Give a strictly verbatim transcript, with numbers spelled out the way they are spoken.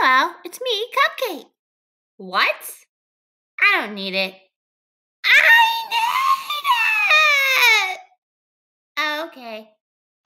Hello, it's me, Cupcake. What? I don't need it. I need it! Okay.